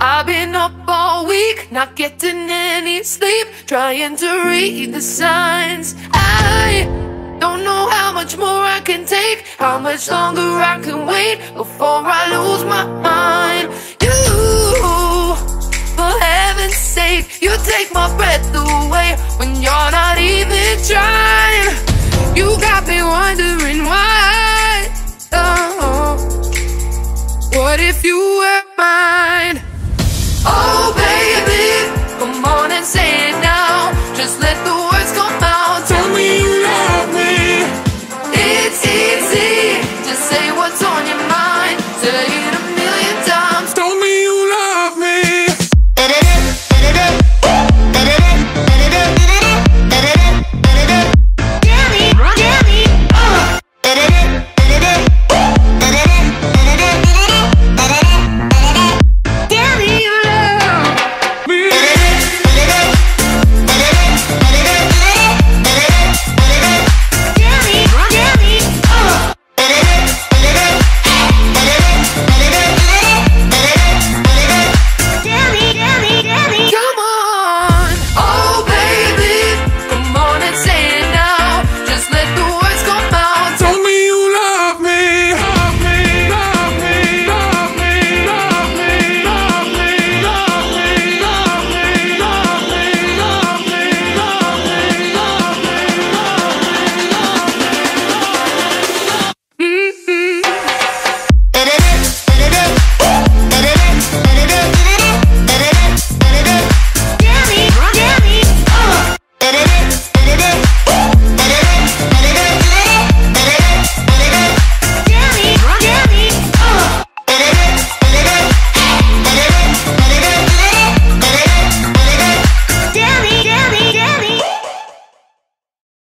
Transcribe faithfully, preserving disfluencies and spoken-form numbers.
I've been up all week, not getting any sleep, trying to read the signs. I don't know how much more I can take, how much longer I can wait before I lose my mind. You, for heaven's sake, you take my breath away when you're not even trying.